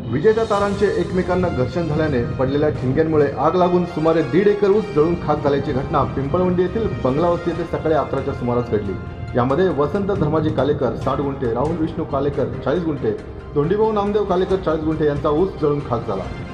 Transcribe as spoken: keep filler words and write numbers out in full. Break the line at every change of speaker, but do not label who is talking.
विजेच्या तारांचे एकमेकांना घर्षण झाल्याने पडलेल्या ठिणग्यांमुळे आग लागून सुमारे दीड एकर ऊस जळून खाक झाल्याची घटना पिंपळवंडी येथील बंगला वस्ती येथे सकाळी अकराच्या सुमारास घडली। यामध्ये वसंत धर्माजी कालेकर साठ गुंठे, राहुल विष्णू कालेकर चाळीस गुंठे, धोंडीभाऊ नामदेव कालेकर चाळीस गुंठे यांचा ऊस जळून खाक झाला।